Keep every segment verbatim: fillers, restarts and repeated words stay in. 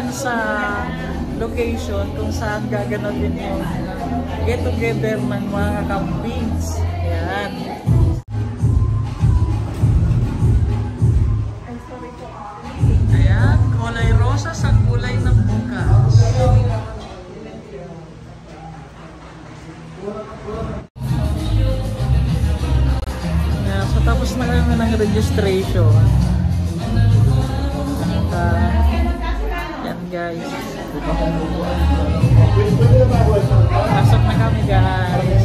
sa location kung saan gaganatin yung get together ng mga campings. Ayan. Ayan, kulay rosa sa kulay ng bukas. Ayan, so tapos na kami ng registration. Uh, yan guys. Pasok na kami guys.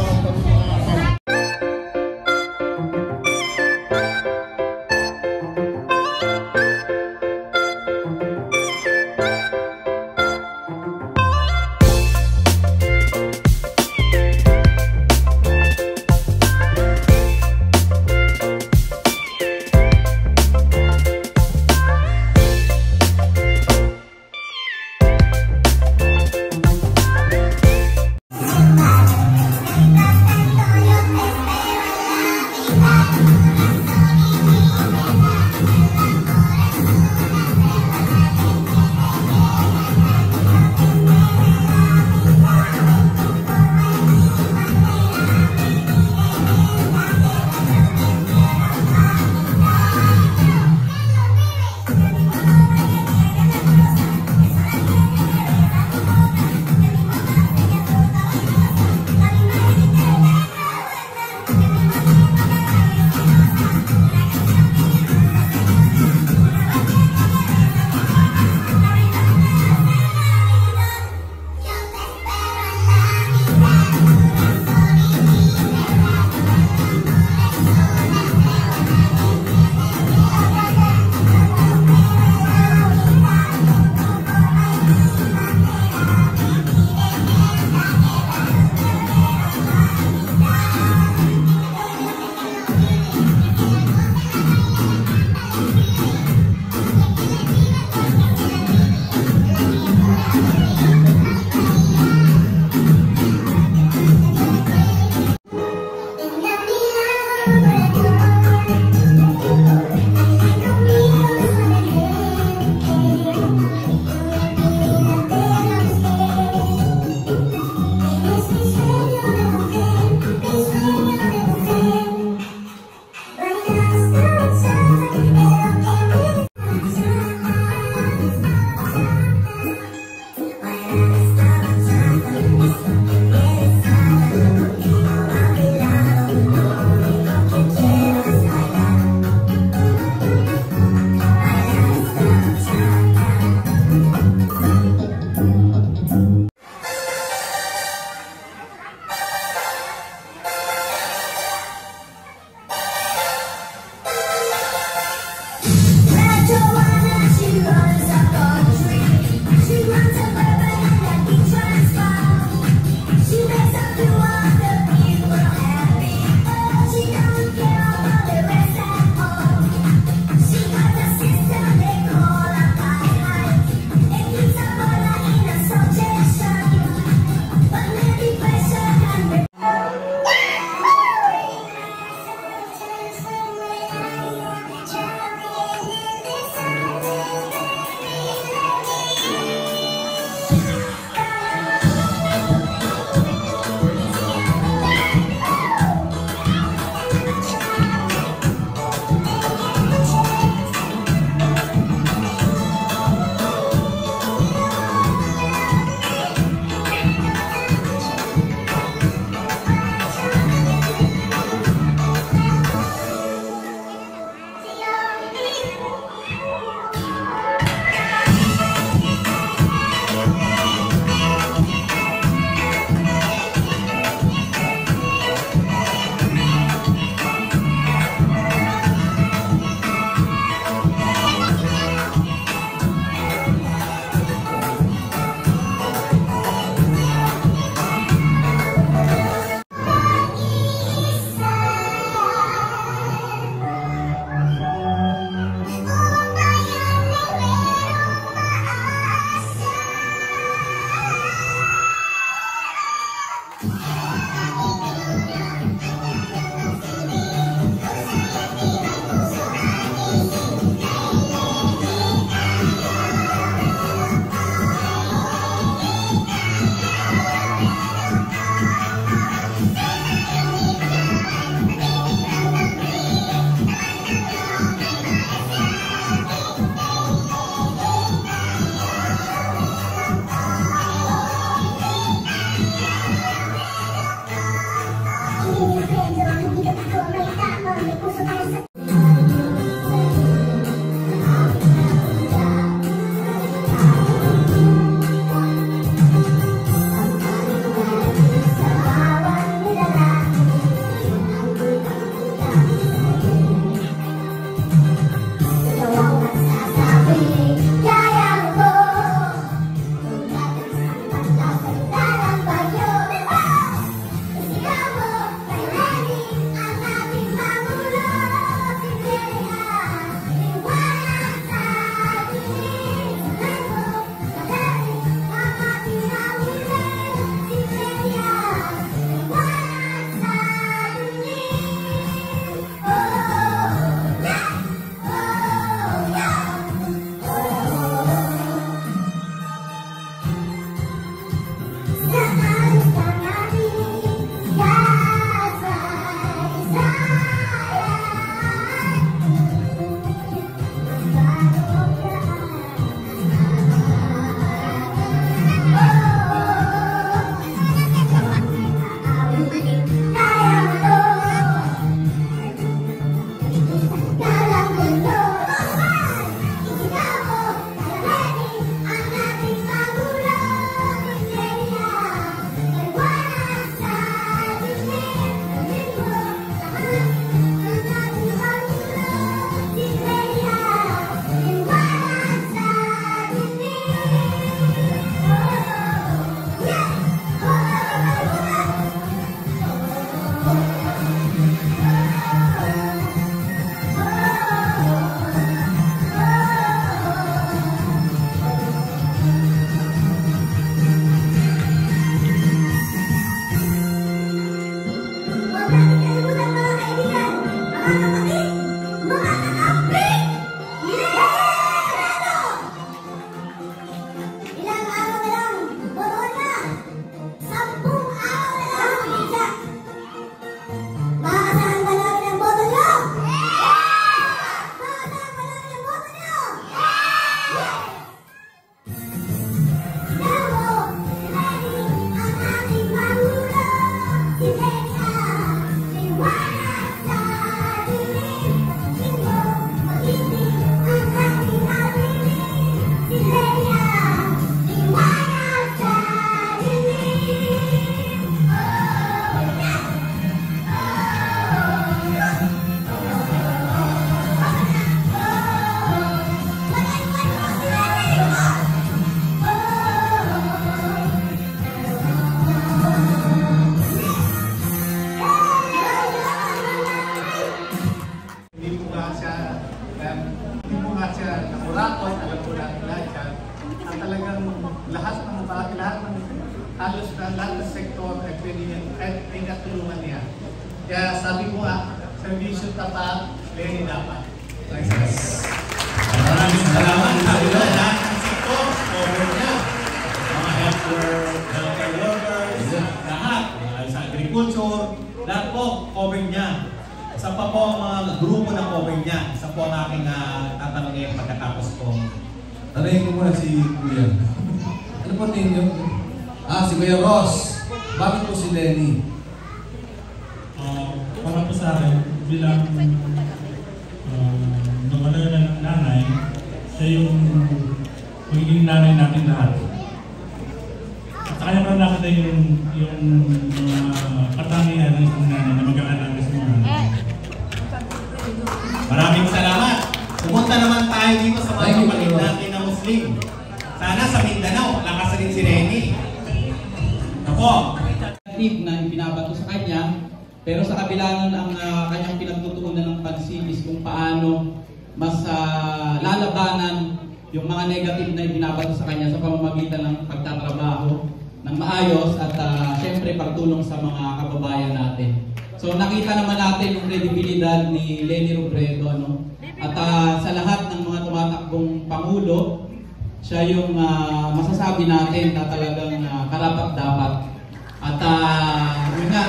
lahat ng sektor ay pwede niya, kahit pinatulungan niya. Kaya sabi ko nga, servisyo tapat, Lenny dapat. Yes. Maraming salamat. Sabi ko, lahat ng sektor, cover niya. Mga healthcare, healthcare workers, lahat. Uh, sa agriculture, lahat po, cover niya. Isa pa po ang mga grupo na cover niya. Isa po ang aking uh, tatanungin pagkatapos po. Tanayin ko muna si Kuya. Ano po tingin niyo? Ah, si Kuya Ross. Bakit po si Lenny? Uh, para po sa akin, bilang uh, nawala ng nanay, siya yung magiging nanay natin lahat. At saka naman nakita yung, yung uh, katangian ng isang nanay na mag-aalaga sa mga nanay. Maraming salamat. Pumunta naman tayo dito sa mga kapatid natin na Muslim. Sana sa Mindanao, lakas rin si Lenny. Ako. Na ibinabato sa kanya, pero sa kabila nun ang uh, kanyang pinagtutuunan ng pansin is kung paano mas uh, lalabanan yung mga negative na ibinabato sa kanya sa pamamagitan ng pagtatrabaho ng maayos at uh, syempre pagtulong sa mga kababayan natin. So nakita naman natin yung kredibilidad ni Lenny Robredo, ano? At uh, sa lahat ng mga tumatakbong pangulo, siya yung uh, masasabi natin na talagang uh, karapat-dapat. At uh, yun nga,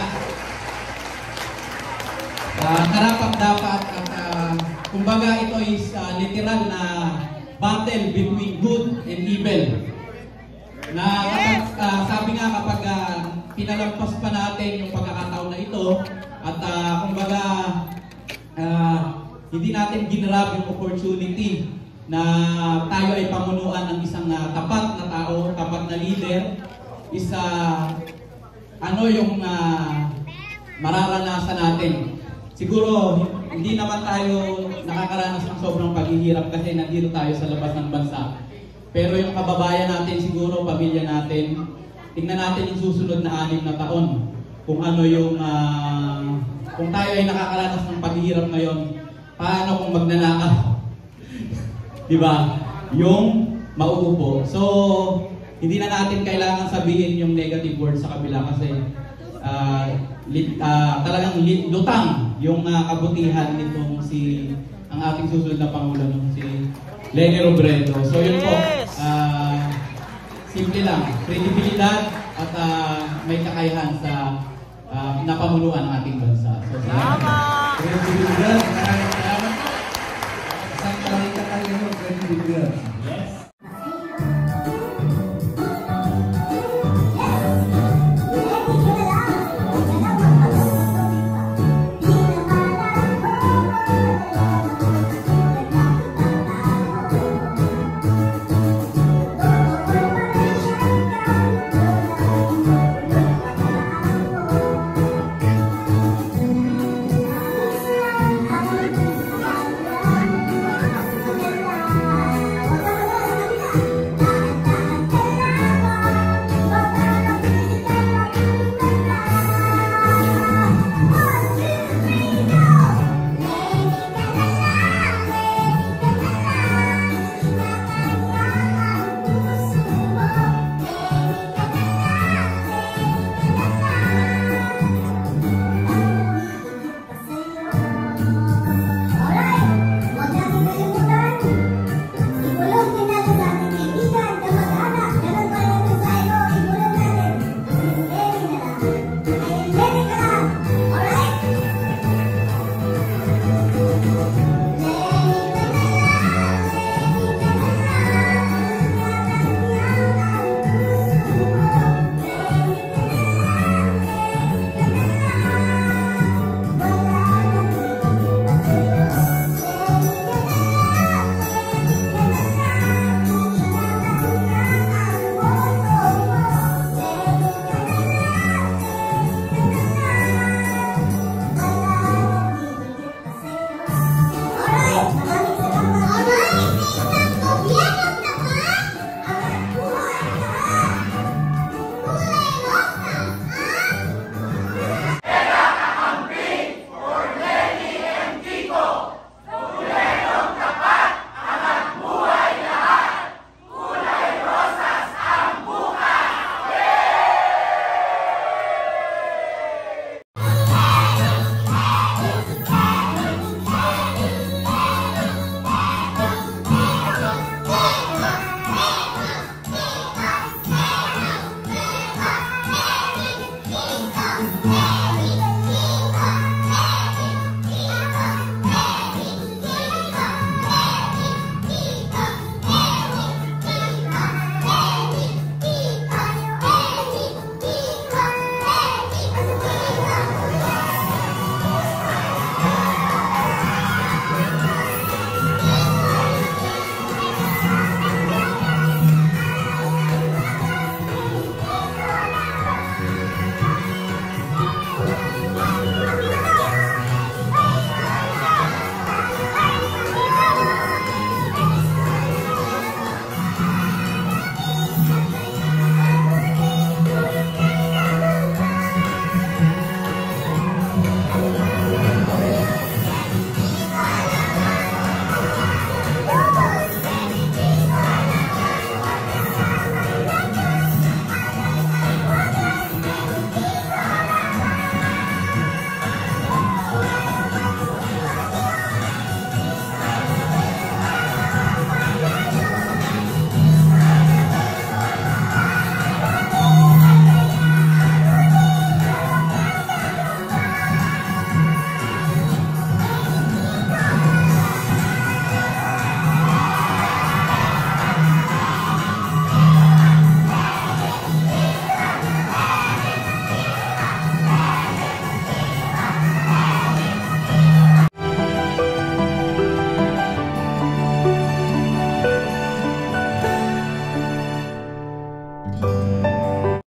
uh, karapat-dapat at uh, kumbaga ito is uh, literal na battle between good and evil. Na kapag, uh, sabi nga kapag uh, pinalampas pa natin yung pagkakataon na ito at uh, kumbaga uh, hindi natin ginrab yung opportunity na tayo ay pamunuan ng isang uh, tapat na tao, tapat na leader, is uh, ano yung uh, mararanasan natin. Siguro hindi naman tayo nakakaranas ng sobrang paghihirap kasi nandito tayo sa labas ng bansa. Pero yung kababayan natin siguro, pamilya natin, tingnan natin yung susunod na anim na taon. Kung ano yung, uh, kung tayo ay nakakaranas ng paghihirap ngayon, paano kung magnanakaw? Diba? Yung mauupo. So, hindi na natin kailangan sabihin yung negative word sa kabila kasi uh, lit, uh, talagang lit, lutang yung uh, kabutihan nitong si, ang ating susunod na Pangulo, no? Si Lenny Robredo. So, yun po. Uh, simple lang. Kredibilidad at uh, may kakayahan sa uh, napamunuan ng ating bansa. So, Tama! Kredibilidad